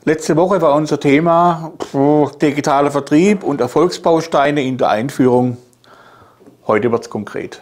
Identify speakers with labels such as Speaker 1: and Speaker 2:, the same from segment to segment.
Speaker 1: Letzte Woche war unser Thema digitaler Vertrieb und Erfolgsbausteine in der Einführung. Heute wird es konkret.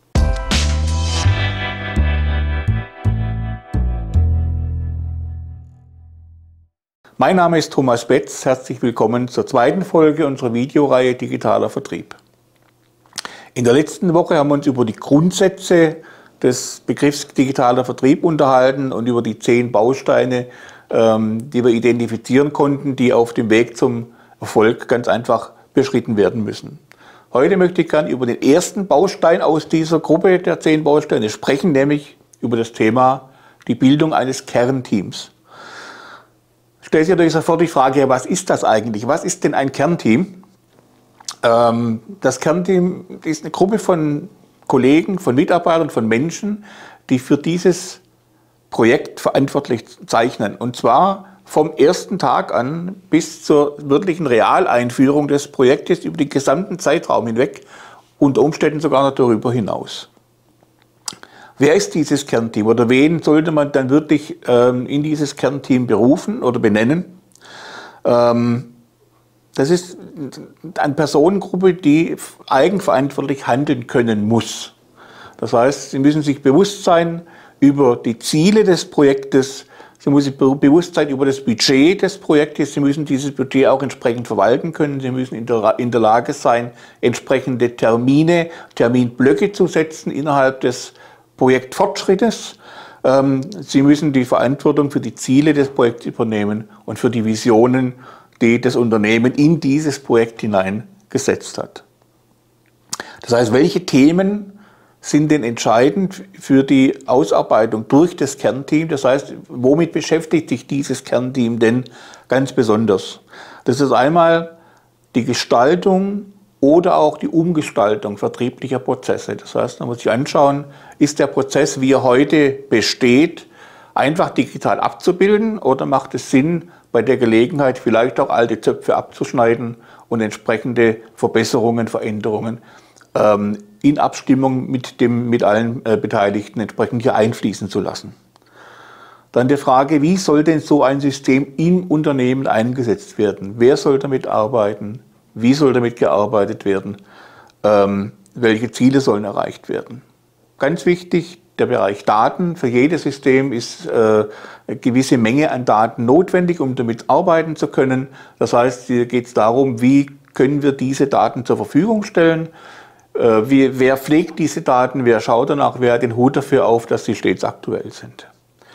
Speaker 1: Mein Name ist Thomas Betz. Herzlich willkommen zur zweiten Folge unserer Videoreihe Digitaler Vertrieb. In der letzten Woche haben wir uns über die Grundsätze des Begriffs digitaler Vertrieb unterhalten und über die 10 Bausteine, die wir identifizieren konnten, die auf dem Weg zum Erfolg ganz einfach beschritten werden müssen. Heute möchte ich gerne über den ersten Baustein aus dieser Gruppe der 10 Bausteine sprechen, nämlich über das Thema die Bildung eines Kernteams. Stellt sich natürlich sofort die Frage, was ist das eigentlich? Was ist denn ein Kernteam? Das Kernteam ist eine Gruppe von Kollegen, von Mitarbeitern, von Menschen, die für dieses Projekt verantwortlich zeichnen. Und zwar vom ersten Tag an bis zur wirklichen Realeinführung des Projektes über den gesamten Zeitraum hinweg, unter Umständen sogar noch darüber hinaus. Wer ist dieses Kernteam oder wen sollte man dann wirklich in dieses Kernteam berufen oder benennen? Das ist eine Personengruppe, die eigenverantwortlich handeln können muss. Das heißt, sie müssen sich bewusst sein über die Ziele des Projektes, sie müssen sich bewusst sein über das Budget des Projektes, sie müssen dieses Budget auch entsprechend verwalten können, sie müssen in der Lage sein, entsprechende Terminblöcke zu setzen innerhalb des Projektfortschrittes. Sie müssen die Verantwortung für die Ziele des Projekts übernehmen und für die Visionen, die das Unternehmen in dieses Projekt hineingesetzt hat. Das heißt, welche Themen sind denn entscheidend für die Ausarbeitung durch das Kernteam? Das heißt, womit beschäftigt sich dieses Kernteam denn ganz besonders? Das ist einmal die Gestaltung oder auch die Umgestaltung vertrieblicher Prozesse. Das heißt, man muss sich anschauen, ist der Prozess, wie er heute besteht, einfach digital abzubilden oder macht es Sinn, bei der Gelegenheit vielleicht auch alte Zöpfe abzuschneiden und entsprechende Verbesserungen, Veränderungen in Abstimmung mit allen Beteiligten entsprechend hier einfließen zu lassen. Dann die Frage, wie soll denn so ein System im Unternehmen eingesetzt werden? Wer soll damit arbeiten? Wie soll damit gearbeitet werden? Welche Ziele sollen erreicht werden? Ganz wichtig, der Bereich Daten. Für jedes System ist eine gewisse Menge an Daten notwendig, um damit arbeiten zu können. Das heißt, hier geht es darum, wie können wir diese Daten zur Verfügung stellen? Wer pflegt diese Daten? Wer schaut danach? Wer hat den Hut dafür auf, dass sie stets aktuell sind?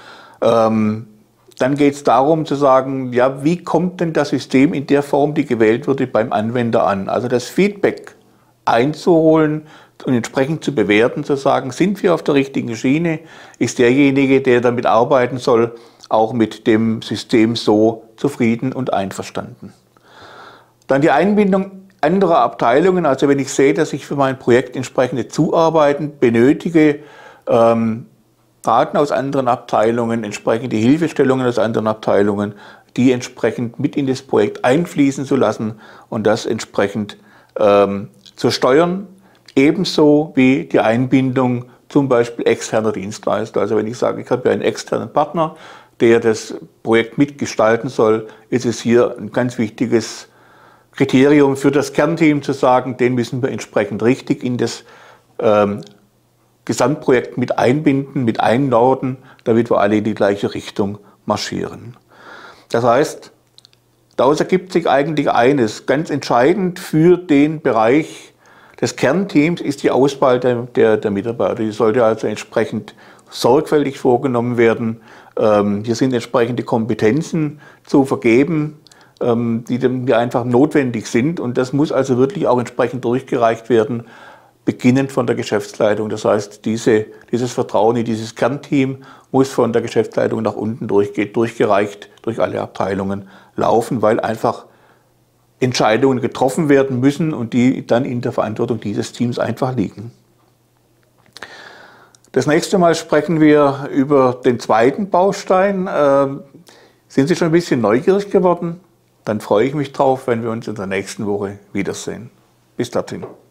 Speaker 1: Dann geht es darum zu sagen, ja, wie kommt denn das System in der Form, die gewählt wurde, beim Anwender an? Also das Feedback einzuholen und entsprechend zu bewerten, zu sagen, sind wir auf der richtigen Schiene? Ist derjenige, der damit arbeiten soll, auch mit dem System so zufrieden und einverstanden? Dann die Einbindung anderer Abteilungen. Also wenn ich sehe, dass ich für mein Projekt entsprechende Zuarbeiten benötige, Daten aus anderen Abteilungen, entsprechende Hilfestellungen aus anderen Abteilungen, die entsprechend mit in das Projekt einfließen zu lassen und das entsprechend zu steuern. Ebenso wie die Einbindung zum Beispiel externer Dienstleister. Also wenn ich sage, ich habe einen externen Partner, der das Projekt mitgestalten soll, ist es hier ein ganz wichtiges Kriterium für das Kernteam zu sagen, den müssen wir entsprechend richtig in das Gesamtprojekt mit einbinden, mit einnorden, damit wir alle in die gleiche Richtung marschieren. Das heißt, daraus ergibt sich eigentlich eines. Ganz entscheidend für den Bereich des Kernteams ist die Auswahl der Mitarbeiter. Die sollte also entsprechend sorgfältig vorgenommen werden. Hier sind entsprechende Kompetenzen zu vergeben, die einfach notwendig sind. Und das muss also wirklich auch entsprechend durchgereicht werden, beginnend von der Geschäftsleitung. Das heißt, dieses Vertrauen in dieses Kernteam muss von der Geschäftsleitung nach unten durchgereicht durch alle Abteilungen laufen, weil einfach Entscheidungen getroffen werden müssen und die dann in der Verantwortung dieses Teams einfach liegen. Das nächste Mal sprechen wir über den zweiten Baustein. Sind Sie schon ein bisschen neugierig geworden? Dann freue ich mich drauf, wenn wir uns in der nächsten Woche wiedersehen. Bis dahin.